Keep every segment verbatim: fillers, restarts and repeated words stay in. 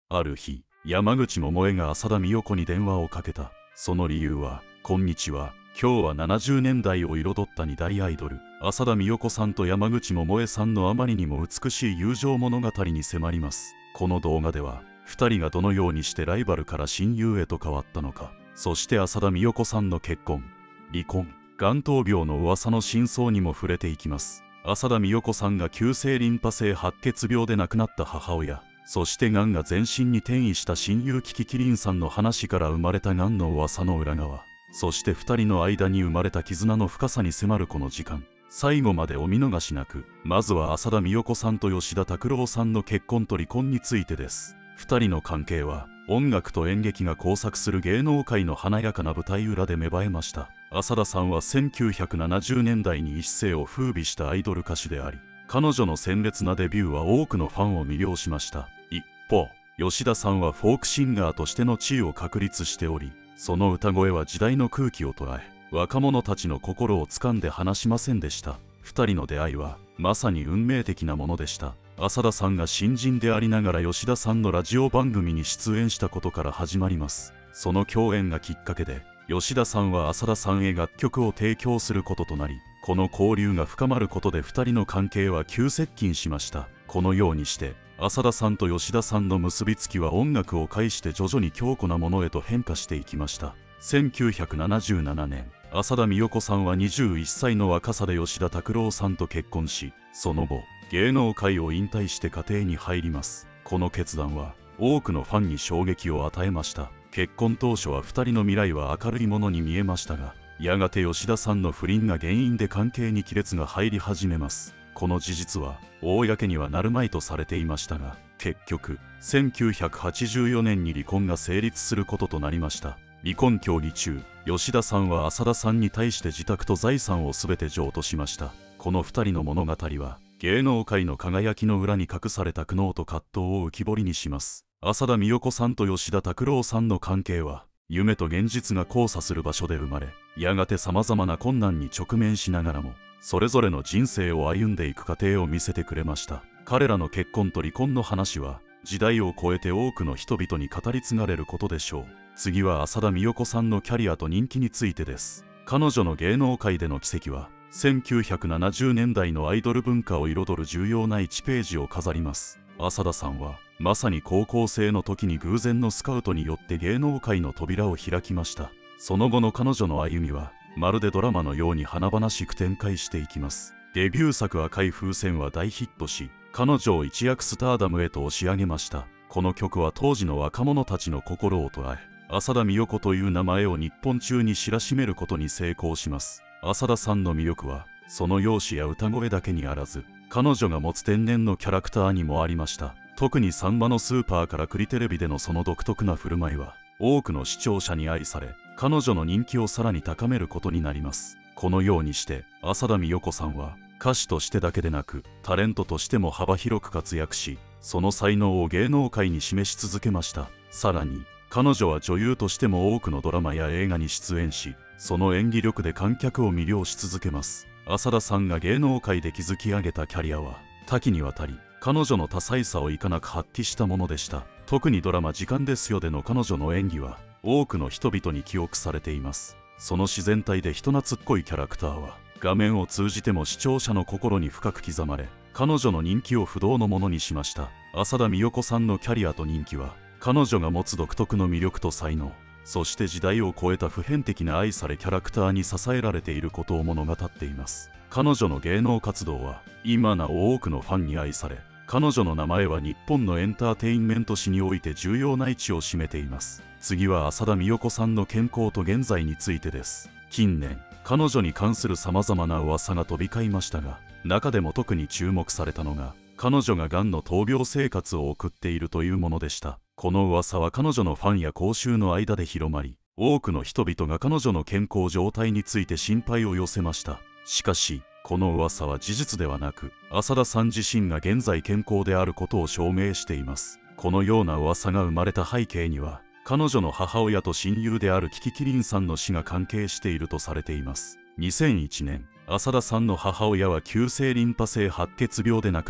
ある日、山口百恵が浅田美代子に電話をかけた。その理由は、こんにちは。今日はななじゅうねんだいを彩ったにだいアイドル、浅田美代子さんと山口百恵さんのあまりにも美しい友情物語に迫ります。この動画では、ふたりがどのようにしてライバルから親友へと変わったのか、そして浅田美代子さんの結婚、離婚、眼頭病の噂の真相にも触れていきます。浅田美代子さんが急性リンパ性白血病で亡くなった母親、そしてがんが全身に転移した親友キキキリンさんの話から生まれたがんの噂の裏側、そしてふたりの間に生まれた絆の深さに迫るこの時間、最後までお見逃しなく。まずは浅田美代子さんと吉田拓郎さんの結婚と離婚についてです。ふたりの関係は音楽と演劇が交錯する芸能界の華やかな舞台裏で芽生えました。浅田さんはせんきゅうひゃくななじゅうねんだいに一世を風靡したアイドル歌手であり、彼女の鮮烈なデビューは多くのファンを魅了しました。一方、吉田さんはフォークシンガーとしての地位を確立しており、その歌声は時代の空気を捉え、若者たちの心を掴んで離しませんでした。ふたりの出会いはまさに運命的なものでした。浅田さんが新人でありながら吉田さんのラジオ番組に出演したことから始まります。その共演がきっかけで、吉田さんは浅田さんへ楽曲を提供することとなり、この交流が深まることでふたりの関係は急接近しました。このようにして浅田さんと吉田さんの結びつきは音楽を介して徐々に強固なものへと変化していきました。せんきゅうひゃくななじゅうななねん、浅田美代子さんはにじゅういっさいの若さで吉田拓郎さんと結婚し、その後芸能界を引退して家庭に入ります。この決断は多くのファンに衝撃を与えました。結婚当初はふたりの未来は明るいものに見えましたが、やがて吉田さんの不倫が原因で関係に亀裂が入り始めます。この事実は公にはなるまいとされていましたが、結局せんきゅうひゃくはちじゅうよねんに離婚が成立することとなりました。離婚協議中、吉田さんは浅田さんに対して自宅と財産を全て譲渡しました。このふたりの物語は芸能界の輝きの裏に隠された苦悩と葛藤を浮き彫りにします。浅田美代子さんと吉田拓郎さんの関係は夢と現実が交差する場所で生まれ、やがてさまざまな困難に直面しながらもそれぞれの人生を歩んでいく過程を見せてくれました。彼らの結婚と離婚の話は時代を超えて多くの人々に語り継がれることでしょう。次は浅田美代子さんのキャリアと人気についてです。彼女の芸能界での軌跡はせんきゅうひゃくななじゅうねんだいのアイドル文化を彩る重要ないちページを飾ります。浅田さんはまさに高校生の時に偶然のスカウトによって芸能界の扉を開きました。その後の彼女の歩みはまるでドラマのように華々しく展開していきます。デビュー作赤い風船は大ヒットし、彼女を一躍スターダムへと押し上げました。この曲は当時の若者たちの心を捉え、浅田美代子という名前を日本中に知らしめることに成功します。浅田さんの魅力はその容姿や歌声だけにあらず、彼女が持つ天然のキャラクターにもありました。特にサンバのスーパーからクリテレビでのその独特な振る舞いは多くの視聴者に愛され、彼女の人気をさらに高めることになります。このようにして浅田美代子さんは歌手としてだけでなくタレントとしても幅広く活躍し、その才能を芸能界に示し続けました。さらに彼女は女優としても多くのドラマや映画に出演し、その演技力で観客を魅了し続けます。浅田さんが芸能界で築き上げたキャリアは多岐にわたり、彼女の多彩さをいかなく発揮したものでした。特にドラマ「時間ですよ」での彼女の演技は多くの人々に記憶されています。その自然体で人懐っこいキャラクターは画面を通じても視聴者の心に深く刻まれ、彼女の人気を不動のものにしました。浅田美代子さんのキャリアと人気は彼女が持つ独特の魅力と才能、そして時代を超えた普遍的な愛されキャラクターに支えられていることを物語っています。彼女の芸能活動は今なお多くのファンに愛され、彼女の名前は日本のエンターテインメント史において重要な位置を占めています。次は浅田美代子さんの健康と現在についてです。近年彼女に関するさまざまな噂が飛び交いましたが、中でも特に注目されたのが彼女ががんの闘病生活を送っているというものでした。この噂は彼女のファンや公衆の間で広まり、多くの人々が彼女の健康状態について心配を寄せました。しかしこの噂は事実ではなく、浅田さん自身が現在健康であることを証明しています。このような噂が生まれた背景には、彼女の母親と親友であるキキキリンさんの死が関係しているとされています。にせんいちねん、浅田さんの母親は急性リンパ性白血病で亡くなり、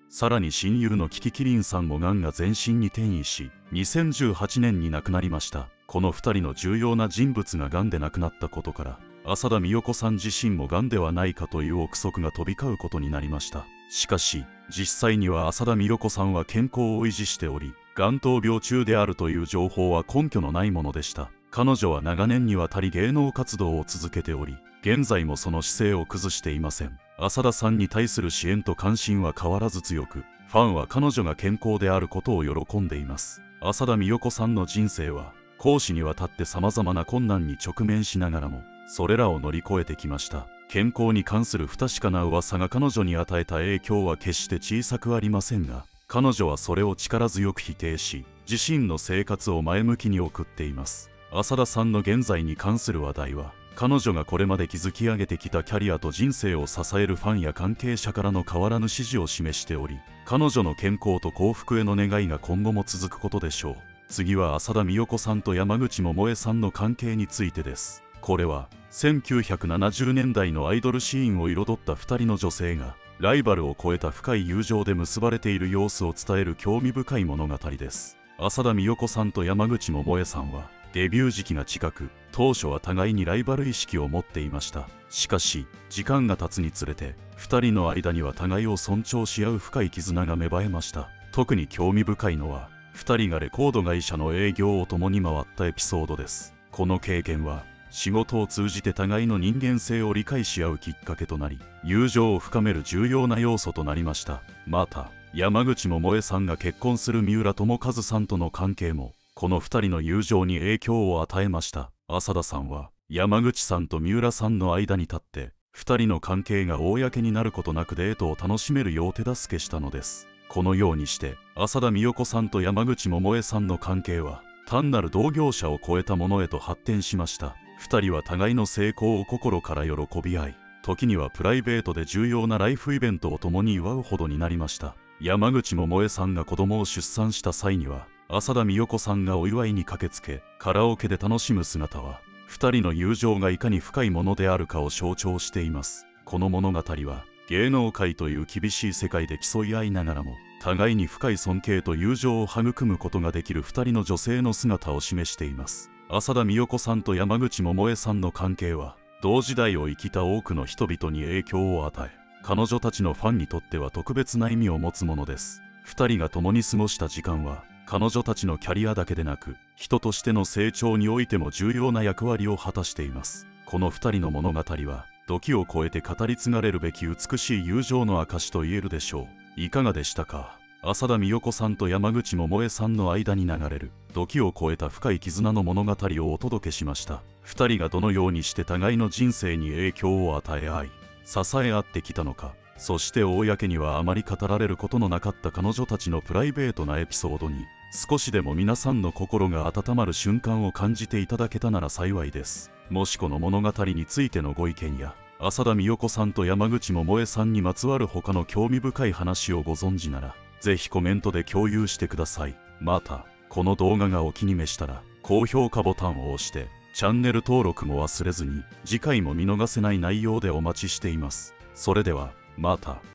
さらに親友のキキキリンさんもがんが全身に転移し、にせんじゅうはちねんに亡くなりました。このふたりの重要な人物ががんで亡くなったことから、浅田美代子さん自身もがんではないかという憶測が飛び交うことになりました。しかし実際には浅田美代子さんは健康を維持しており、がん闘病中であるという情報は根拠のないものでした。彼女は長年にわたり芸能活動を続けており、現在もその姿勢を崩していません。浅田さんに対する支援と関心は変わらず強く、ファンは彼女が健康であることを喜んでいます。浅田美代子さんの人生は公私にわたって様々な困難に直面しながらも、それらを乗り越えてきました。健康に関する不確かな噂が彼女に与えた影響は決して小さくありませんが、彼女はそれを力強く否定し、自身の生活を前向きに送っています。浅田さんの現在に関する話題は、彼女がこれまで築き上げてきたキャリアと人生を支えるファンや関係者からの変わらぬ支持を示しており、彼女の健康と幸福への願いが今後も続くことでしょう。次は浅田美代子さんと山口百恵さんの関係についてです。これはせんきゅうひゃくななじゅうねんだいのアイドルシーンを彩ったふたりの女性がライバルを超えた深い友情で結ばれている様子を伝える興味深い物語です。浅田美代子さんと山口百恵さんはデビュー時期が近く、当初は互いにライバル意識を持っていました。しかし時間が経つにつれてふたりの間には互いを尊重し合う深い絆が芽生えました。特に興味深いのはふたりがレコード会社の営業を共に回ったエピソードです。この経験は仕事を通じて互いの人間性を理解し合うきっかけとなり、友情を深める重要な要素となりました。また山口百恵さんが結婚する三浦友和さんとの関係もこのふたりの友情に影響を与えました。浅田さんは山口さんと三浦さんの間に立ってふたりの関係が公になることなくデートを楽しめるよう手助けしたのです。このようにして浅田美代子さんと山口百恵さんの関係は単なる同業者を超えたものへと発展しました。ふたりは互いの成功を心から喜び合い、時にはプライベートで重要なライフイベントを共に祝うほどになりました。山口百恵さんが子供を出産した際には浅田美代子さんがお祝いに駆けつけカラオケで楽しむ姿はふたりの友情がいかに深いものであるかを象徴しています。この物語は芸能界という厳しい世界で競い合いながらも互いに深い尊敬と友情を育むことができるふたりの女性の姿を示しています。浅田美代子さんと山口百恵さんの関係は同時代を生きた多くの人々に影響を与え、彼女たちのファンにとっては特別な意味を持つものです。ふたりが共に過ごした時間は彼女たちのキャリアだけでなく人としての成長においても重要な役割を果たしています。このふたりの物語は時を超えて語り継がれるべき美しい友情の証と言えるでしょう。いかがでしたか。浅田美代子さんと山口百恵さんの間に流れる時を超えた深い絆の物語をお届けしました。ふたりがどのようにして互いの人生に影響を与え合い支え合ってきたのか、そして公にはあまり語られることのなかった彼女たちのプライベートなエピソードに少しでも皆さんの心が温まる瞬間を感じていただけたなら幸いです。もしこの物語についてのご意見や浅田美代子さんと山口百恵さんにまつわる他の興味深い話をご存知ならぜひコメントで共有してください。またこの動画がお気に召したら高評価ボタンを押してチャンネル登録も忘れずに、次回も見逃せない内容でお待ちしています。それではまた。